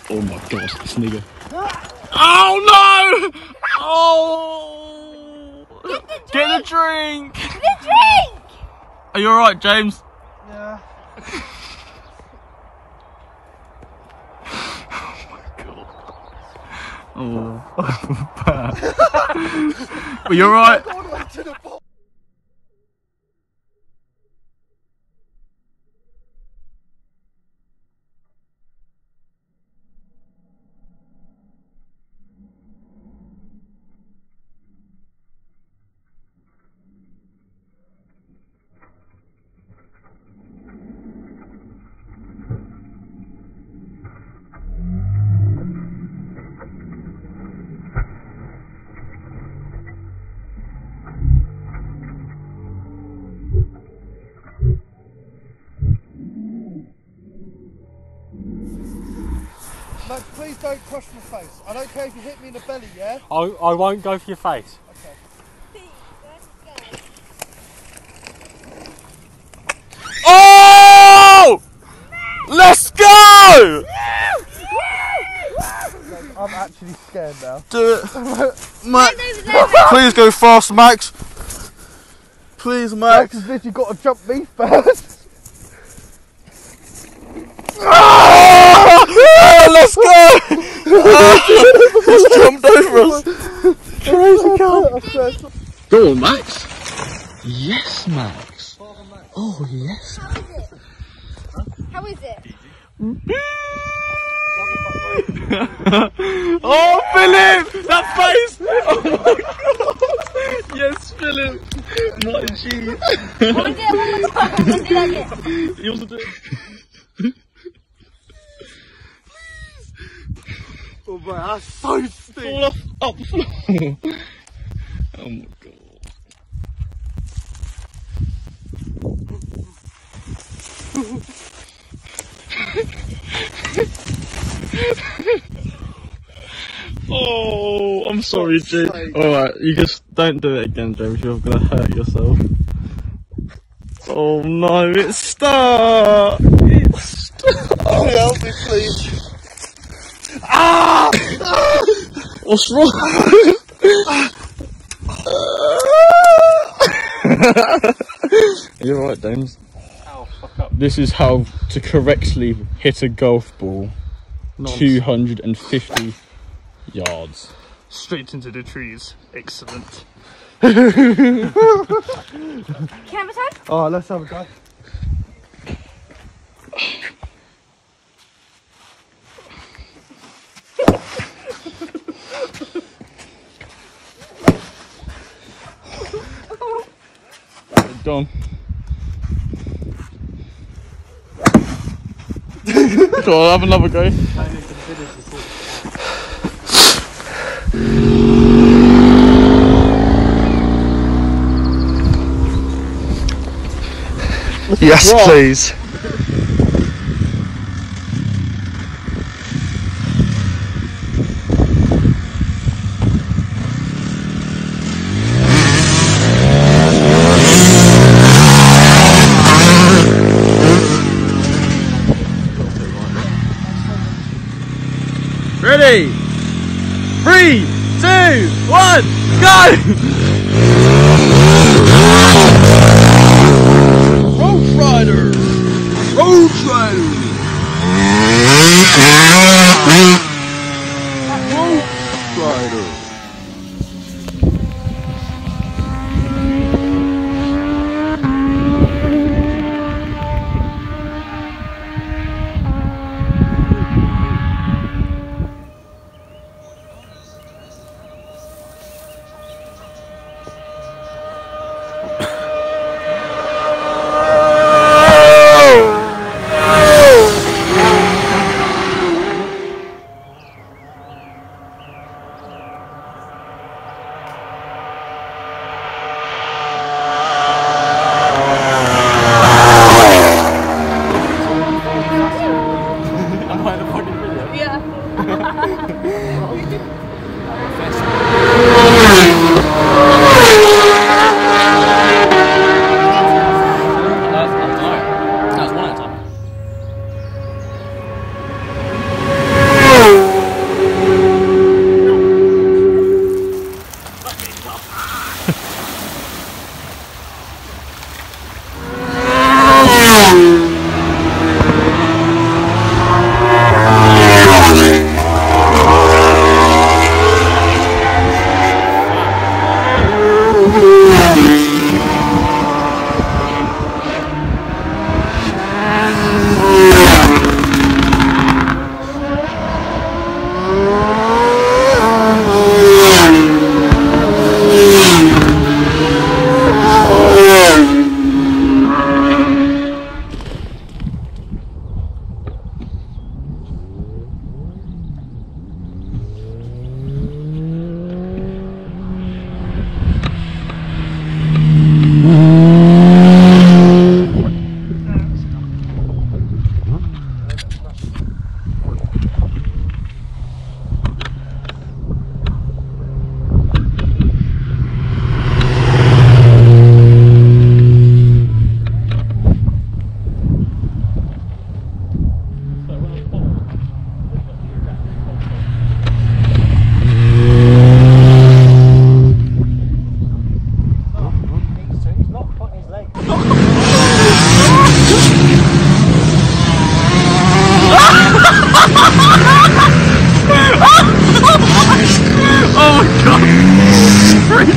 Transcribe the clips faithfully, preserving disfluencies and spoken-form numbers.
Oh my gosh, this nigga. Oh no! Oh! Get the drink! Get the drink! Get the drink! Are you alright, James? Yeah. Oh, bad. Are you alright? Max, please don't crush my face. I don't care if you hit me in the belly, yeah? I, I won't go for your face. Okay. Oh! Let's go! I'm actually scared now. Do it. Max, please go fast, Max. Please, Max. Max has literally got to jump me first. Ah! Let's go! Ah! He's jumped over us. Crazy cow. Go on, Max. Yes, Max. Oh, yes. How is it? How is it? Oh, Philip! That face! Oh my god! Yes, Philip! My cheese! I want to do it one more time. I want to do that again. You want to do it? Oh my, that's so steep. Fall off up the floor. Oh my god. Oh, I'm sorry, James. Alright, you just don't do it again, James. You're gonna hurt yourself. Oh no, it's stuck! It's stuck! Help me, please. Ah! What's wrong? You're right, James. Oh, fuck up. This is how to correctly hit a golf ball. Nonsense. two hundred fifty yards. Straight into the trees. Excellent. Camera time? Oh, let's have a go. Gone. Go on, have another go. Yes, please. Ready? Three, two, one, go! Road Rider! Road Rider! Road Rider!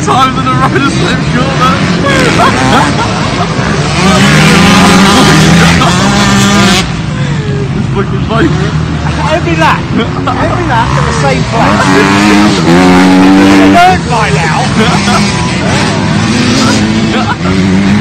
times in a row the same corner. This fucking bike. Every lap, every lap at the same place. You learned by now.